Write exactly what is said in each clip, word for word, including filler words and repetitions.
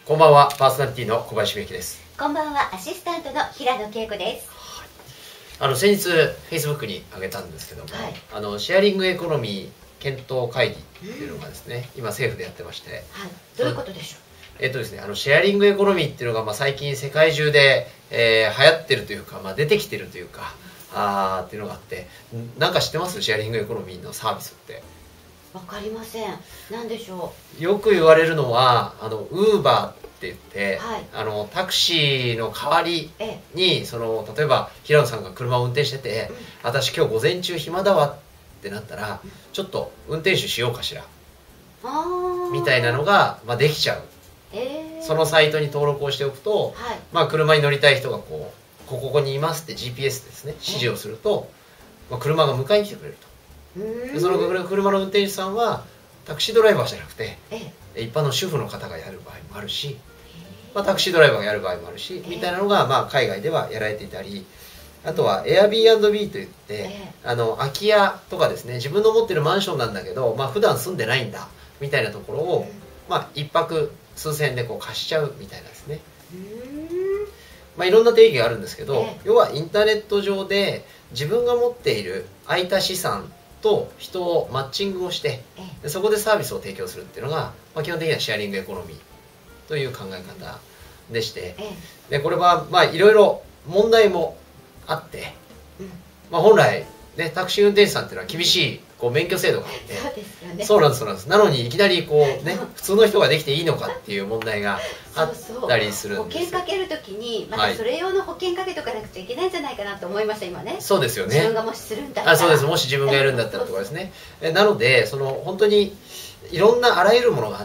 こんばんは、パーソナリティの小林美幸です。 こんばんは、アシスタントの平野恵子です。 はい、あの先日フェイスブックに上げたんですけども、はい、あのシェアリングエコノミー検討会議っていうのがですね、うん、今政府でやってまして、 はい、どういうことでしょう。 えっとですね、あのシェアリングエコノミーっていうのがまあ最近世界中で、えー、流行ってるというか、まあ、出てきてるというか、あーっていうのがあって、なんか知ってます？シェアリングエコノミーのサービスって。 わかりません。何でしょう。よく言われるのは、あのウーバーって言って、 はい、 あのタクシーの代わりに、その例えば平野さんが車を運転してて、うん、私今日午前中暇だわってなったら、うん、ちょっと運転手しようかしらみたいなのが、まあ、できちゃう、えー、そのサイトに登録をしておくと、はい、まあ、車に乗りたい人がこうここにいますって ジーピーエス ですね指示をすると、まあ、車が迎えに来てくれると。でその車の運転手さんはタクシードライバーじゃなくて、ええ、一般の主婦の方がやる場合もあるし、まあ、タクシードライバーがやる場合もあるし、みたいなのがまあ海外ではやられていたり、あとは Airbnb といって、あの空き家とかですね、自分の持ってるマンションなんだけど、まあ普段住んでないんだみたいなところを、まあ一泊数千円でこう貸しちゃうみたいなですね。まあ、いろんな定義があるんですけど、要はインターネット上で自分が持っている空いた資産と人をマッチングをしてでそこでサービスを提供するっていうのが、まあ、基本的にはシェアリングエコノミーという考え方でして、でこれはまあいろいろ問題もあって、まあ、本来、ね、タクシー運転手さんっていうのは厳しいこう免許制度があって、そうですよね、そうなんですそうなんです。なのにいきなりこう、ね、普通の人ができていいのかっていう問題があったりするんですよ。 保険かけるときにまたそれ用の保険かけとかなくちゃいけないんじゃないかなと思いました今ね。 そうですよね。 自分がもしするんだったら。 あ、そうです。もし自分がやるんだったらとかですね。なのでその本当にいろんなあらゆるものがあって、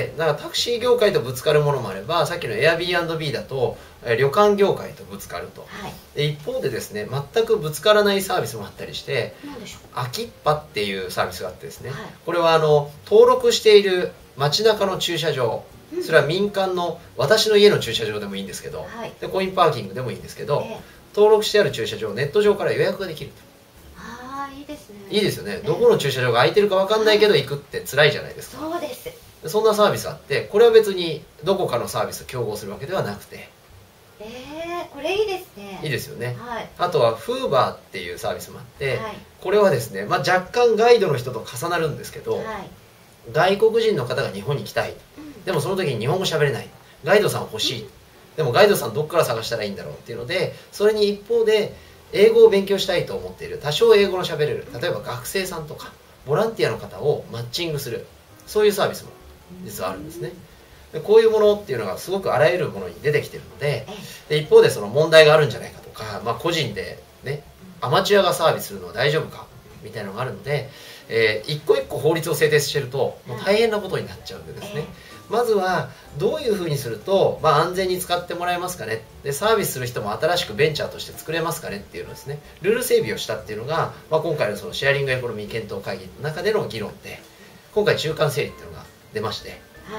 だからタクシー業界とぶつかるものもあれば、さっきの Airbnb だと旅館業界とぶつかると、はい、で一方でですね、全くぶつからないサービスもあったりして、アキッパっていうサービスがあってですね、はい、これはあの登録している街中の駐車場、それは民間の私の家の駐車場でもいいんですけど、はい、でコインパーキングでもいいんですけど、えー、登録してある駐車場をネット上から予約ができると。 ああ、いいですね。 いいですよね。どこの駐車場が空いてるか分かんないけど行くって辛いじゃないですか。 そうです。 そんなサービスあって、これは別にどこかのサービスと競合するわけではなくて、 えー、これいいですね。 いいですよね、 はい、 あとはフーバーっていうサービスもあって、はい、これはですね、まあ、若干ガイドの人と重なるんですけど、はい、外国人の方が日本に来たい、うん、でもその時に日本語喋れない、ガイドさん欲しい、うん、でもガイドさんどこから探したらいいんだろうっていうので、それに一方で英語を勉強したいと思っている、多少英語の喋れる、例えば学生さんとかボランティアの方をマッチングする、そういうサービスも実はあるんですね。でこういうものっていうのがすごくあらゆるものに出てきてるので、で一方でその問題があるんじゃないかとか、まあ、個人でねアマチュアがサービスするのは大丈夫かみたいなのがあるので、えー、一個一個法律を制定してるともう大変なことになっちゃうんでですね、まずはどういうふうにすると、まあ、安全に使ってもらえますかね、でサービスする人も新しくベンチャーとして作れますかねっていうのをですね、ルール整備をしたっていうのが、まあ、今回のそのシェアリングエコノミー検討会議の中での議論で、今回中間整理っていうのが出まして、はい、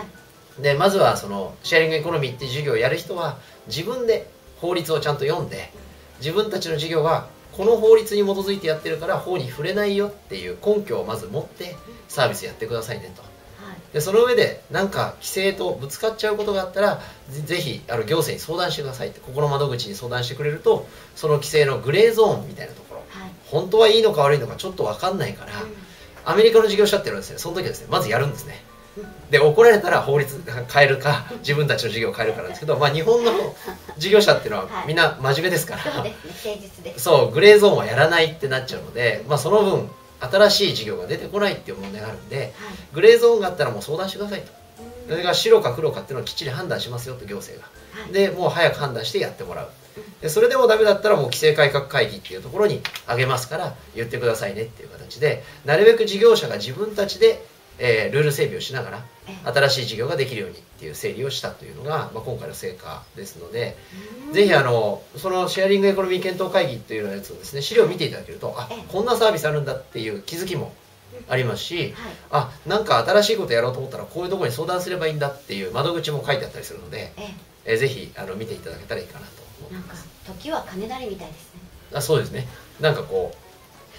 でまずはそのシェアリングエコノミーっていう授業をやる人は自分で法律をちゃんと読んで、自分たちの授業はこの法律に基づいてやってるから法に触れないよっていう根拠をまず持ってサービスやってくださいねと。でその上で何か規制とぶつかっちゃうことがあったら、ぜひあの行政に相談してくださいって、ここの窓口に相談してくれると、その規制のグレーゾーンみたいなところ、はい、本当はいいのか悪いのかちょっと分かんないから、うん、アメリカの事業者っていうのはですね、その時はですねまずやるんですね。で怒られたら法律変えるか自分たちの事業を変えるかなんですけど、まあ、日本の事業者っていうのはみんな真面目ですから、 そうですね、誠実です。 そうグレーゾーンはやらないってなっちゃうので、まあ、その分新しい事業が出てこないっていう問題があるんで、はい、グレーゾーンがあったらもう相談してくださいと、それが白か黒かっていうのをきっちり判断しますよと行政が、はい、でもう早く判断してやってもらう、でそれでもダメだったらもう規制改革会議っていうところにあげますから言ってくださいねっていう形で、なるべく事業者が自分たちで、えー、ルール整備をしながら新しい事業ができるようにっていう整理をしたというのが、まあ、今回の成果ですので、ぜひあのそのシェアリングエコノミー検討会議というようなやつをですね、資料を見ていただけると、あこんなサービスあるんだっていう気づきもありますし、はい、あなんか新しいことやろうと思ったらこういうところに相談すればいいんだっていう窓口も書いてあったりするので、ええぜひあの見ていただけたらいいかなと思います。 なんか時は金なりみたいですね。 あそうですね、なんかこう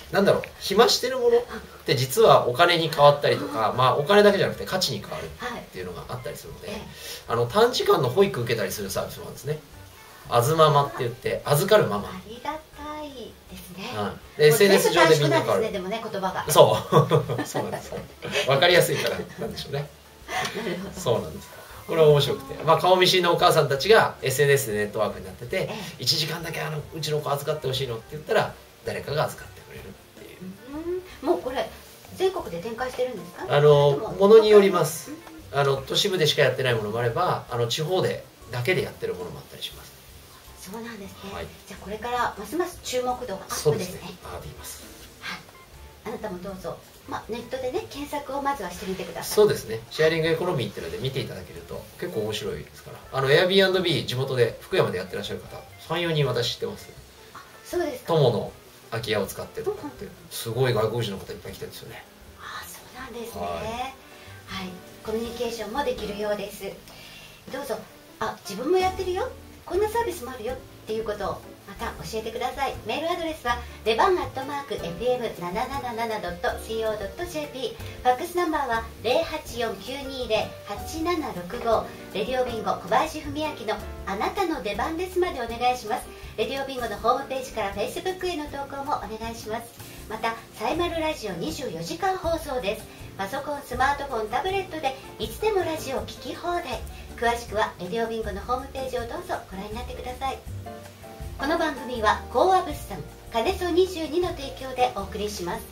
なんだろう、暇してるものって実はお金に変わったりとか、まあお金だけじゃなくて価値に変わるっていうのがあったりするので、あの短時間の保育受けたりするサービスもあるんですね。あずママって言って預かるママ。 ありがたいですね。 で エスエヌエス 上でみんな変わる。 でもね、言葉が。 そう。そうなんです。わかりやすいからなんでしょうね。そうなんです。これは面白くて、まあ、顔見知りのお母さんたちが エスエヌエス でネットワークになってて、いちじかんだけあのうちの子預かってほしいのって言ったら誰かが預かってくれるっていう。 うん、もうこれ全国で展開してるんですか？ あのものによります。あの都市部でしかやってないものもあれば、あの地方でだけでやってるものもあったりします。 そうなんですね。 はい、 じゃあこれからますます注目度がアップですね。 上がっています。 はい。あなたもどうぞ。まあ、ネットでね、検索をまずはしてみてください。 そうですね。シェアリングエコノミーっていうので見ていただけると結構面白いですから。あの Airbnb 地元で福山でやってらっしゃる方さん、よにん私知ってます。 あ、そうですか。 友の空き家を使ってとかってすごい外国人の方いっぱい来てるんですよね。 あ、そうなんですね。はい、はい、コミュニケーションもできるようです。どうぞ。あ、自分もやってるよ、こんなサービスもあるよっていうことをまた教えてください。メールアドレスはレバンアットマーク エフエムなななななドットシーオードットジェーピー、 ファックスナンバーはゼロはちよんきゅうにゼロはちななろくご、レディオビンゴ小林文明のあなたの出番ですまでお願いします。レディオビンゴのホームページから Facebook への投稿もお願いします。またサイマルラジオにじゅうよじかん放送です。パソコン、スマートフォン、タブレットでいつでもラジオ聞き放題。詳しくはレディオビンゴのホームページをどうぞご覧になってください。この番組はコア物産金曽にじゅうにの提供でお送りします。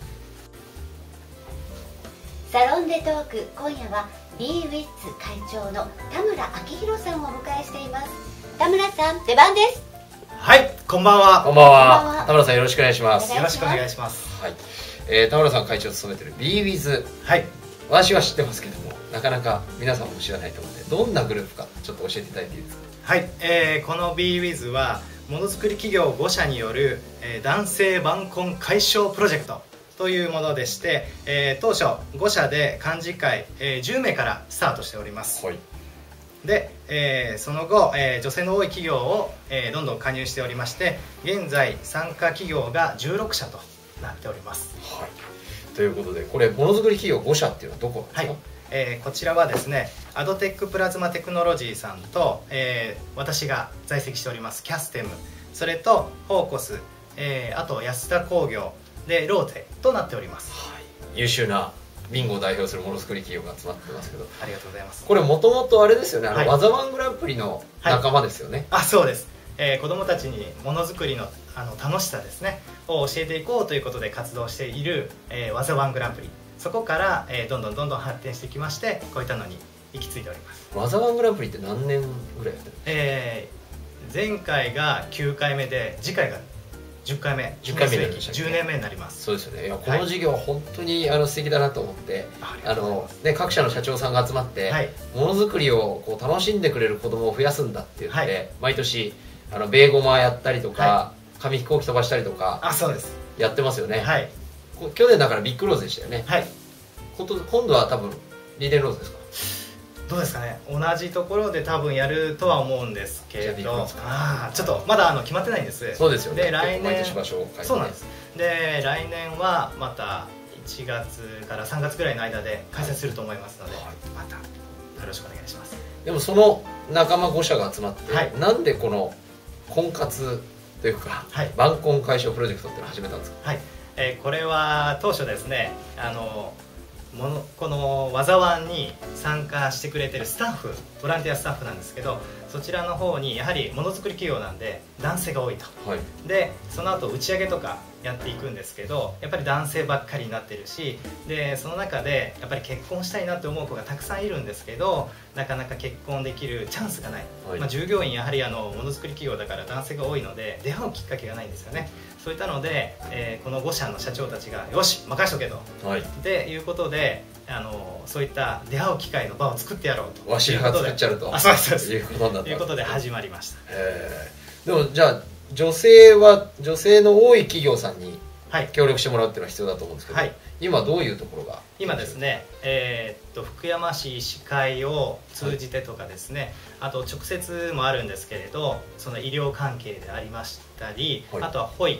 サロンでトーク、今夜は ビーウィッツ 会長の田村明宏さんをお迎えしています。田村さん、出番です。 はい、こんばんは。 こんばんは。田村さんよろしくお願いします。 よろしくお願いします。 はい、えー、田村さん会長を務めている ビーウィズ。はい。私は知ってますけども、なかなか皆さんも知らないと思うので、どんなグループかちょっと教えていただいていいですか？ はい、えー、この ビーウィズ はものづくり企業ご社による、えー、男性晩婚解消プロジェクトというものでして、えー、当初ご社で幹事会、えー、じゅうめいからスタートしております。はい、で、えー、その後、えー、女性の多い企業を、えー、どんどん加入しておりまして、現在参加企業がじゅうろくしゃとなっております。 はい、ということで、これものづくり企業ご社っていうのはどこなんですか？はい、 えー、こちらはですね、アドテックプラズマテクノロジーさんと、えー、私が在籍しておりますキャステム、それとフォーコス、えー、あと安田工業でローテとなっております。 はい、優秀なビンゴを代表するものづくり企業が集まってますけど、 ありがとうございます。 これもともとあれですよね、あの、はい、ワザワングランプリの仲間ですよね。 はい、あ、そうです。えー、子どもたちにものづくりの、あの楽しさですねを教えていこうということで活動している、えー、ワザワングランプリ、そこから、えー、どんどんどんどん発展してきまして、こういったのに行き着いております。 ワザワングランプリって何年ぐらいやってるんですか？ えー、前回がきゅうかいめで、次回がじゅっかいめ、 じゅっかいめになりましたね。 じゅうねんめになります。 そうですよね。いや、この事業は本当にあの素敵だなと思って、あのね、各社の社長さんが集まって、はい、ものづくりをこう楽しんでくれる子供を増やすんだって言って、はい、毎年あのベーゴマやったりとか、はい、紙飛行機飛ばしたりとか、 あ、そうです、 やってますよね。 はい、 去年だからビッグローズでしたよね。 はい、 今度は多分リーデンローズですか？ どうですかね、同じところで多分やるとは思うんですけど、あ、ちょっとまだあの決まってないんです。 そうですよね。 で、来年、 場所を変えて、 そうなんです。で、来年はまたいちがつからさんがつぐらいの間で開催すると思いますので、はい、またよろしくお願いします。 でもその仲間ご社が集まって、はい、なんでこの婚活というか、はい、晩婚解消プロジェクトっていうのを始めたんですか？ はい、えー、これは当初ですね、あのものこのワザワンに参加してくれてるスタッフ、ボランティアスタッフなんですけど、そちらの方にやはりものづくり企業なんで男性が多いと、はい、でその後打ち上げとかやっていくんですけど、やっぱり男性ばっかりになってるし、でその中でやっぱり結婚したいなって思う子がたくさんいるんですけど、なかなか結婚できるチャンスがない、はい、まあ、従業員やはりあのものづくり企業だから男性が多いので出会うきっかけがないんですよね。そういったので、えー、このご社の社長たちがよし任しとけと、はい、でいうことで、あのそういった出会う機会の場を作ってやろうと、 わしが作っちゃうと、 あ、そうですそうです、 いうことになった、 ということで始まりました。 へー。でもじゃあ女性は女性の多い企業さんに協力してもらうっていうのは必要だと思うんですけど、はい、今どういうところが？ 今ですね、えー、っと福山市医師会を通じてとかですね、はい、あと直接もあるんですけれど、その医療関係でありましたり、はい、あとは保育、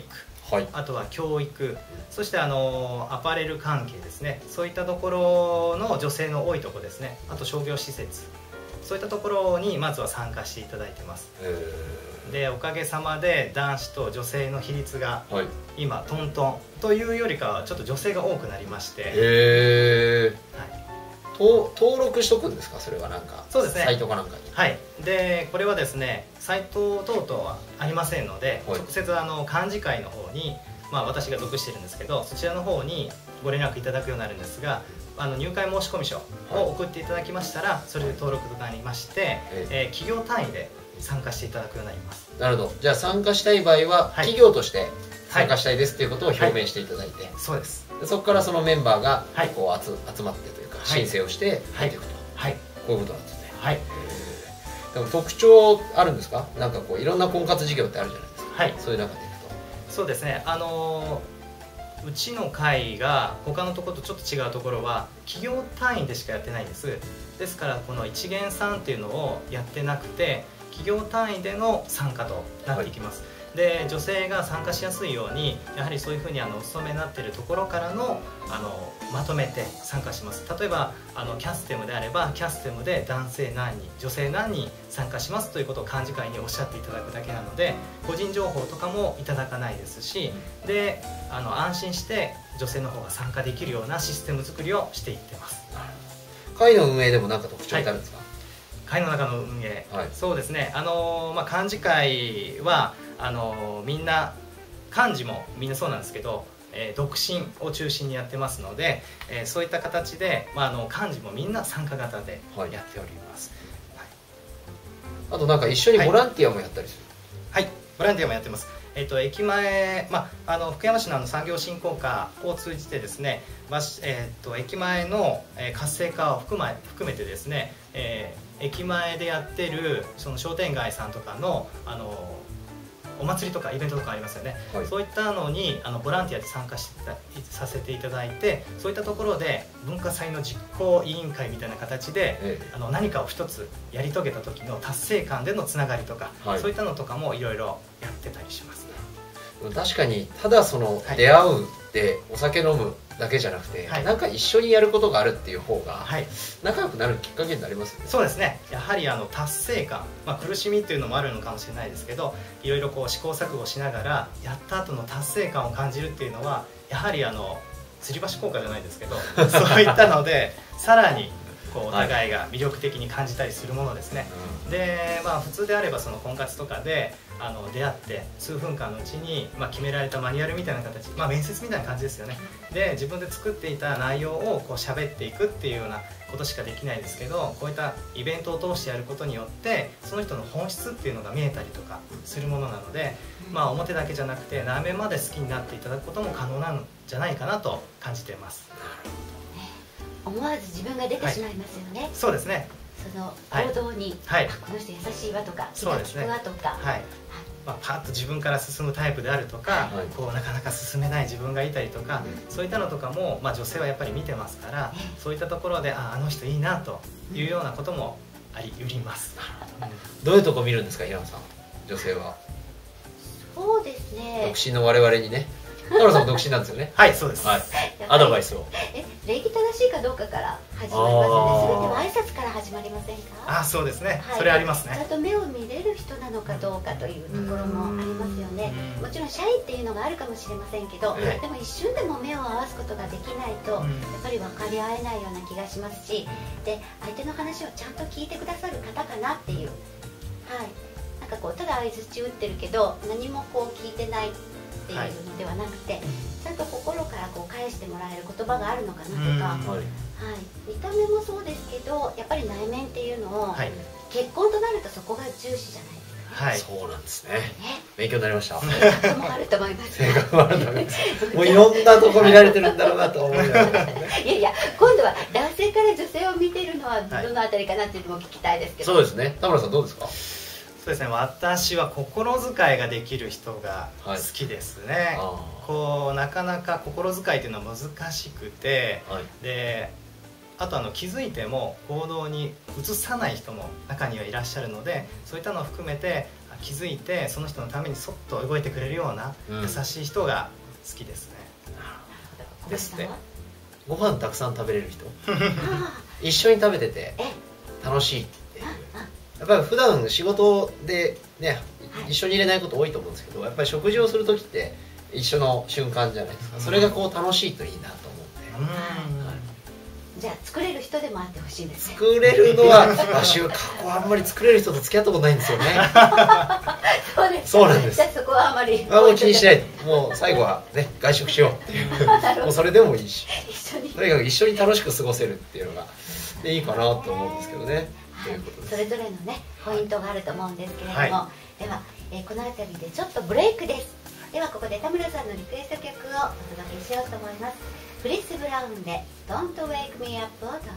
はい、 あとは教育、そしてあのアパレル関係ですね、そういったところの女性の多いところですね、あと商業施設、そういったところにまずは参加していただいてます。でおかげさまで男子と女性の比率が今トントンというよりかはちょっと女性が多くなりまして、へえ、登録しとくんですか、それはなんか。 そうですね、 サイトかなんかに。 はい、でこれはですね、サイト等々はありませんので、はい、直接あの幹事会の方に、まあ、私が属してるんですけど、そちらの方にご連絡いただくようになるんですが、あの入会申込書を送っていただきましたら、はい、それで登録となりまして、はい、えー、企業単位で参加していただくようになります。 なるほど。じゃあ参加したい場合は、はい、企業として参加したいですっていうことを表明していただいて、はいはい、 そうです。 でそこからそのメンバーがこう集集まってというか、申請をして入っていくと、はい、こういうことなんですね。はい。でも特徴あるんですか？なんかこういろんな婚活事業ってあるじゃないですか。はい。そういう中でいくと。 そうですね。あのー、うちの会が他のところとちょっと違うところは企業単位でしかやってないんです。ですからこの一元さんっていうのをやってなくて、企業単位での参加となっていきます。はい、で女性が参加しやすいように、やはりそういうふうにあのお勤めになっているところからのあのまとめて参加します。例えばあのキャステムであればキャステムで男性何人女性何人参加しますということを幹事会におっしゃっていただくだけなので、個人情報とかもいただかないですし、であの安心して女性の方が参加できるようなシステム作りをしていってます。 会の運営でも何か特徴ってあるんですか？はい、 会の中の運営、はい、そうですね、あのまあ、幹事会はあのみんな幹事もみんなそうなんですけど、えー、独身を中心にやってますので、えー、そういった形で、まあ、あの幹事もみんな参加型でやっております。はい、 あとなんか一緒にボランティアもやったりする？ はい、はい、ボランティアもやってます。えー、と駅前、まあ、あの福山市のあの産業振興課を通じてですね、まあえー、と駅前の活性化を含め、含めてですね、えー、駅前でやってるその商店街さんとかのあのお祭りとかイベントとかありますよね。はい、そういったのにあのボランティアで参加してさせていただいて、そういったところで文化祭の実行委員会みたいな形で、ええ、あの何かを一つやり遂げた時の達成感でのつながりとか、はい、そういったのとかもいろいろやってたりしますね。 確かにただその出会うでお酒飲むだけじゃなくて、はい、なんか一緒にやることがあるっていう方が仲良くなるきっかけになりますよね。 そうですね、やはりあの達成感、まあ、苦しみっていうのもあるのかもしれないですけど、いろいろこう試行錯誤しながらやった後の達成感を感じるっていうのは、やはりあの吊り橋効果じゃないですけどそういったのでさらにこうお互いが魅力的に感じたりするものですね。はい、で、まあ、普通であればその婚活とかであの出会って数分間のうちに、まあ、決められたマニュアルみたいな形、まあ、面接みたいな感じですよね。で自分で作っていた内容をこう喋っていくっていうようなことしかできないですけど、こういったイベントを通してやることによってその人の本質っていうのが見えたりとかするものなので、まあ、表だけじゃなくて内面まで好きになっていただくことも可能なんじゃないかなと感じています。 思わず自分が出てしまいますよね。はい、 そうですね。 その行動に、はい、この人優しいわとか、気が利くわとか、はい、 まあ、パッと自分から進むタイプであるとか、はい、こうなかなか進めない自分がいたりとか、うん、そういったのとかも、まあ、女性はやっぱり見てますから、うん、そういったところでああの人いいなというようなこともあり得ります。 うん、どういうとこ見るんですか、平野さん、女性は。 そうですね、 独身の我々にね。田村さんも独身なんですよね。 はい、そうです。 はい、アドバイスを。 え、礼儀正しいかどうかから始まりますよね。全ては挨拶から始まりませんか。 あ、そうですね。はい、それありますね。 あと目を見れる人なのかどうかというところもありますよね。もちろんシャイっていうのがあるかもしれませんけど、はい、でも一瞬でも目を合わすことができないと、やっぱり分かり合えないような気がしますし、で相手の話をちゃんと聞いてくださる方かなっていう。はい。なんかこうただ相づち打ってるけど何もこう聞いてないっていうのではなくて、はい、ちゃんと心からこう返してもらえる言葉があるのかなとか、はい、はい、見た目もそうですけどやっぱり内面っていうのを、はい、結婚となるとそこが重視じゃないですかね。 はい、そうなんですね。ね、勉強になりました。 性格もあると思います。 性格もあると思います。もういろんなとこ見られてるんだろうなと思いながら、ね。 いやいや、今度は男性から女性を見てるのはどのあたりかなっていうのも聞きたいですけど。 そうですね。田村さんどうですか。 そうですね、私は心遣いができる人が好きですね。はい、こうなかなか心遣いというのは難しくて、はい、であとあの気づいても行動に移さない人も中にはいらっしゃるので、そういったのを含めて気づいてその人のためにそっと動いてくれるような優しい人が好きですね。 うん、 ですって。ご飯たくさん食べれる人一緒に食べてて楽しいっていう、やっぱり普段仕事でね一緒にいれないこと多いと思うんですけど、やっぱり食事をする時って一緒の瞬間じゃないですか。それがこう楽しいといいなと思って、 うん、はい、じゃあ作れる人でもあってほしいですね。 作れるのは私は過去あんまり作れる人と付き合ったことないんですよね。 そうです。 そうなんです。 じゃあそこはあまりあもう気にしない。もう最後はね外食しようっていうもうそれでもいいし、 一緒にとにかく一緒に楽しく過ごせるっていうのがでいいかなと思うんですけどね。 はい、それぞれのねポイントがあると思うんですけれども、はい、では、えー、この辺りでちょっとブレイクです。ではここで田村さんのリクエスト曲をお届けしようと思います。クリス・ブラウンで Don't Wake Me Up をどうぞ。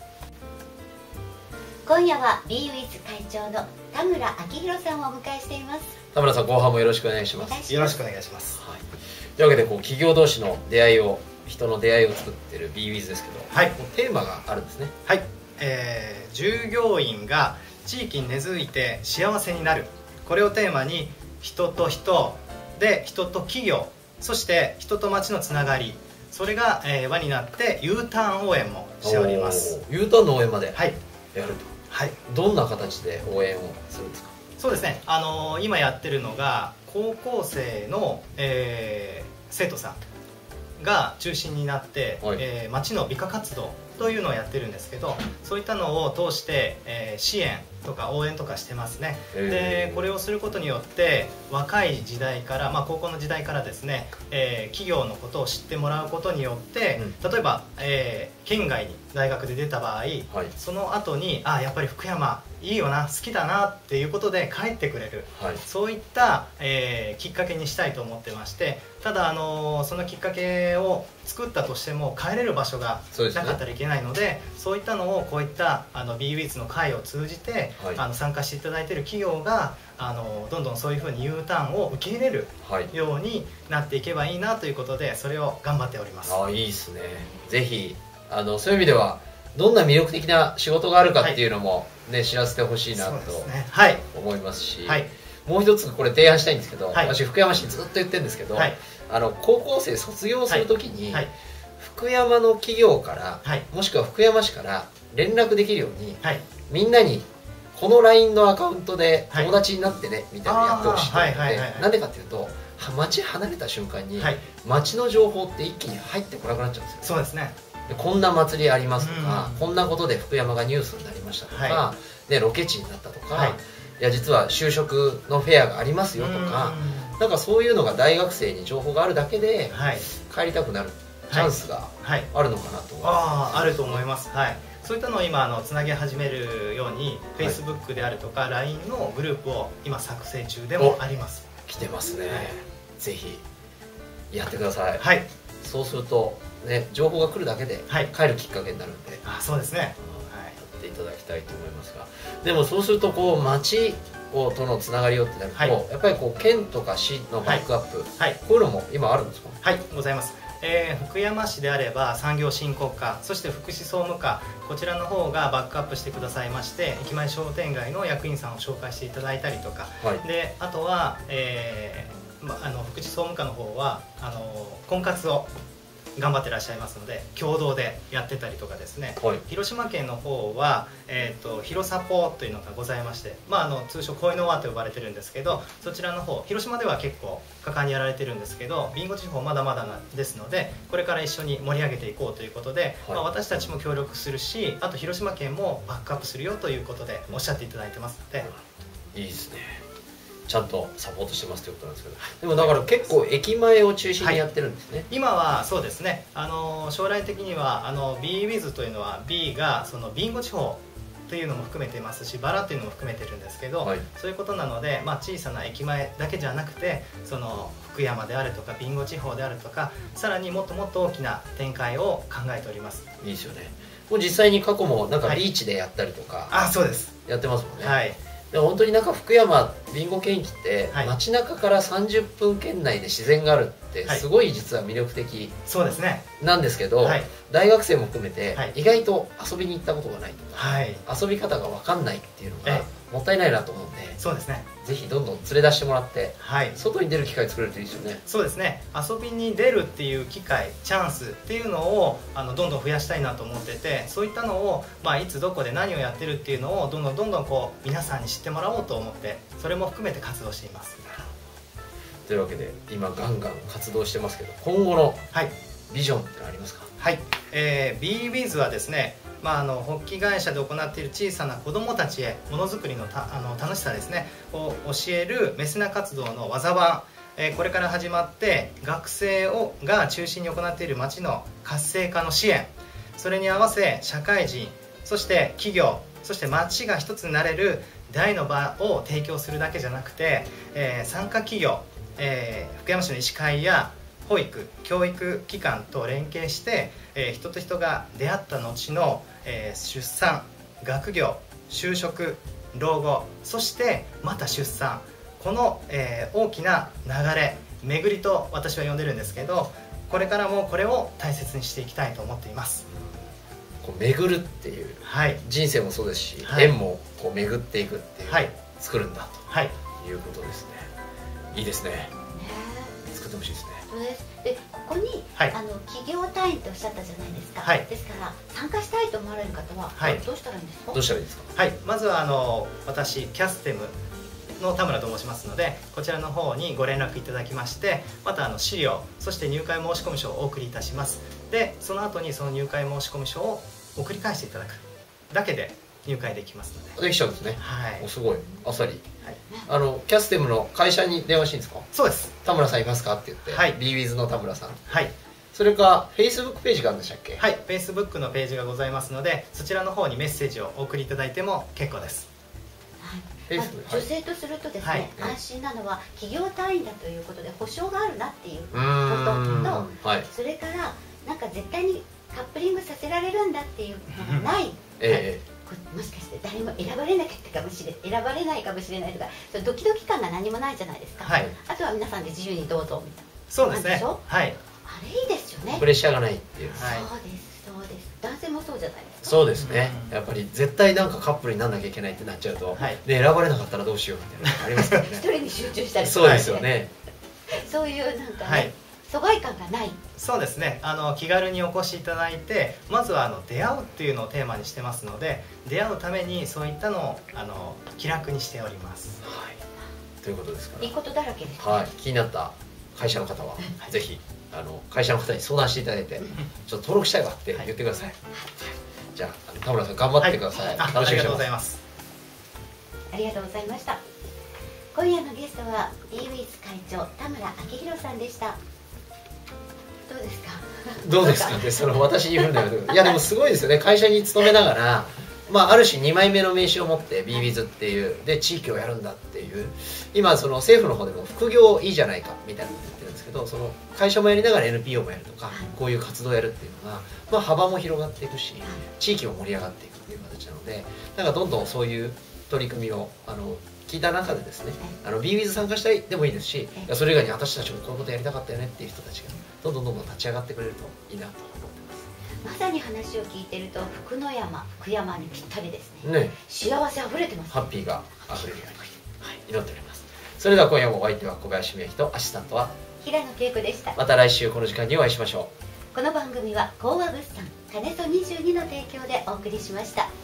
今夜は ビーウィズ 会長の田村明宏さんをお迎えしています。 田村さん後半もよろしくお願いします。 よろしくお願いします、 はい、というわけでこう企業同士の出会いを人の出会いを作っている ビーウィズ ですけど、はい、テーマがあるんですね。 はい、えー、従業員が地域に根付いて幸せになる、これをテーマに人と人で人と企業、そして人と町のつながり、それが、えー、輪になって U ターン応援もしております。 U ターンの応援までやると、 はい、はい、 どんな形で応援をするんですか？ そうですね、あのー、今やってるのが高校生の、えー、生徒さんが中心になって、はい、えー、町の美化活動というのをやってるんですけど、そういったのを通して、えー、支援とか応援とかしてますね。でこれをすることによって若い時代から、まあ、高校の時代からですね、えー、企業のことを知ってもらうことによって、うん、例えば、えー、県外に大学で出た場合、はい、その後にあやっぱり福山いいよな、好きだなっていうことで帰ってくれる、はい、そういった、えー、きっかけにしたいと思ってまして、ただ、あのー、そのきっかけを作ったとしても帰れる場所がなかったらいけないの で, で、ね、そういったのをこういったあの ビーウィズ の会を通じて、はい、あの参加していただいている企業があのどんどんそういうふうに U ターンを受け入れるようになっていけばいいなということで、それを頑張っております。 あ、いいですね。ぜひあのそういう意味ではどんな魅力的な仕事があるかっていうのも、ね、はい、知らせてほしいなと思いますし、はい、もう一つこれ提案したいんですけど、はい、私福山市にずっと言ってるんですけど、はい、あの高校生卒業するときに、はいはい、福山の企業から、はい、もしくは福山市から連絡できるように、はい、みんなにこの ライン のアカウントで友達になってね、はい、みたいなのやってほしいと思って、なんでかっていうと町離れた瞬間に、はい、町の情報って一気に入ってこなくなっちゃうんですよ。 そうですね。 でこんな祭りありますとか、こんなことで福山がニュースになりましたとか、はい、でロケ地になったとか、はい、いや実は就職のフェアがありますよとか、なんかそういうのが大学生に情報があるだけで、はい、帰りたくなるチャンスがあるのかなと思います。 ああ、あると思います。はい、そういったのを今あのつなげ始めるように、はい、Facebook であるとか ライン のグループを今作成中でもあります。 来てますね、はい、ぜひやってください。 はい、 そうすると、ね、情報が来るだけで帰るきっかけになるんで、 はい、あ、そうですね、はい、やっていただきたいと思いますが、でもそうするとこう町とのつながりをってなると、はい、やっぱりこう県とか市のバックアップ、はい、こういうのも今あるんですか？ はい、ございます。えー、福山市であれば産業振興課、そして福祉総務課、こちらの方がバックアップしてくださいまして、駅前商店街の役員さんを紹介していただいたりとか、はい、であとは、えーま、あの福祉総務課の方はあの婚活を頑張ってらっしゃいますので共同でやってたりとかですね、はい、広島県の方は、えーと、広サポというのがございまして、まあ、あの通称恋の輪と呼ばれてるんですけど、そちらの方広島では結構果敢にやられてるんですけど、備後地方まだまだですので、これから一緒に盛り上げていこうということで、はい、まあ、私たちも協力するし、あと広島県もバックアップするよということでおっしゃっていただいてますので、 いいですね。ちゃんとサポートしてますということなんですけど、でもだから結構駅前を中心にやってるんですね。はい、今はそうですね、あの将来的にはあの ビーウィズ というのは B がその備後地方というのも含めていますし、バラというのも含めてるんですけど、はい、そういうことなので、まあ、小さな駅前だけじゃなくて、その福山であるとか備後地方であるとか、さらにもっともっと大きな展開を考えております。 いいですよね。もう実際に過去もなんかビーチでやったりとか、 はい、あ、そうです、 やってますもんね。 はい、 でも本当になんか福山りんご県域って、はい、街中からさんじゅっぷん圏内で自然があるってすごい実は魅力的なんですけど、はい、大学生も含めて意外と遊びに行ったことがないとか、はい、遊び方が分かんないっていうのがもったいないなと思うんで、 そうですね、 ぜひどんどん連れ出してもらって、はい、外に出る機会作れるといいですよね。 そうですね、遊びに出るっていう機会、チャンスっていうのをあのどんどん増やしたいなと思ってて、そういったのを、まあ、いつどこで何をやってるっていうのをどんどんどんどんこう皆さんに知ってもらおうと思って、それも含めて活動しています。 というわけで今ガンガン活動してますけど、今後のビジョンってのありますか？ はい、えー、ビーウィズ はですね、まあ、あのホッキー会社で行っている小さな子どもたちへものづくりのたあの楽しさですねを教えるメスナ活動の技版、えー、これから始まって学生をが中心に行っている町の活性化の支援、それに合わせ社会人、そして企業、そして町が一つになれる大の場を提供するだけじゃなくて、えー、参加企業、えー、福山市の医師会や保育・教育機関と連携して、えー、人と人が出会った後の、えー、出産、学業、就職、老後、そしてまた出産、この、えー、大きな流れ、巡りと私は呼んでるんですけど、これからもこれを大切にしていきたいと思っています。 こう巡るっていう、はい、人生もそうですし、はい、縁もこう巡っていくっていう、はい、作るんだと、はい、いうことですね。いいですね。ね、作ってほしいですね。 そうです。で、ここに、はい、あの企業単位とおっしゃったじゃないですか。はい、ですから参加したいと思われる方は、はい、どうしたらいいんですか？ どうしたらいいですか？ はい、まずはあの私キャステムの田村と申しますので、こちらの方にご連絡いただきまして、またあの資料、そして入会申込書をお送りいたします。で、その後にその入会申込書を送り返していただくだけで入会できますので。 できちゃうんですね。はい。お、すごい。あっさり。はい。あのキャステムの会社に電話していいんですか？ そうです。 田村さんいますかって言って。はい。ビーウィズ の田村さん。 はい。 それか Facebook ページがあるんでしたっけ？ はい。Facebook のページがございますので、そちらの方にメッセージをお送りいただいても結構です。 はい。まあ、女性とするとですね、はい、安心なのは企業単位だということで保証があるなっていうことと、はい、それからなんか絶対にカップリングさせられるんだっていうのがない、えー、もしかして誰も選ばれなかったかもしれ選ばれないかもしれないとか、そのドキドキ感が何もないじゃないですか、はい、あとは皆さんで自由にどうぞみたいな。 そうですね、はい、 あれいいですよね。 プレッシャーがないっていう、 はい、そうですそうです。男性もそうじゃないですか。 そうですね、うん、やっぱり絶対なんかカップルになんなきゃいけないってなっちゃうと、はい、で選ばれなかったらどうしようみたいなのありますからね。 一人に集中したりとか、 そうですよね。 そういうなんかね、はい、疎外感がない。 そうですね、あの気軽にお越しいただいて、まずはあの出会うっていうのをテーマにしてますので、出会うためにそういったのをあの気楽にしております。 はい、ということですから、 いいことだらけです、ね。 はい、気になった会社の方は、はい、ぜひあの会社の方に相談していただいて、ちょっと登録したいわって言ってください。はい、じゃあ、あの田村さん頑張ってください。はい、 楽しみにしてます。 ありがとうございました。今夜のゲストは ビーウィズ 会長田村明宏さんでした。どうですか？ どうですかってその私に言うんだよ。いやでもすごいですよね。会社に勤めながら、まあある種にまいめの名刺を持って ビーウィズ っていうで地域をやるんだっていう、今その政府の方でも副業いいじゃないかみたいなこと言ってるんですけど、その会社もやりながら エヌピーオー もやるとか、こういう活動をやるっていうのが、まあ幅も広がっていくし、地域も盛り上がっていくっていう形なので、なんかどんどんそういう取り組みをあの聞いた中でですね、あの ビーウィズ 参加したいでもいいですし、いやそれ以外に私たちもこういうことやりたかったよねっていう人たちがどんどんどんどん立ち上がってくれるといいなと思ってます。まさに話を聞いてると福の山、福山にぴったりですね。ね、幸せあふれてます、ね。 ハッピーがあふれるように、はい、祈っております。それでは今夜もお相手は小林美明とアシスタントは平野恵子でした。 また来週この時間にお会いしましょう。この番組は講和物産金曽にじゅうにの提供でお送りしました。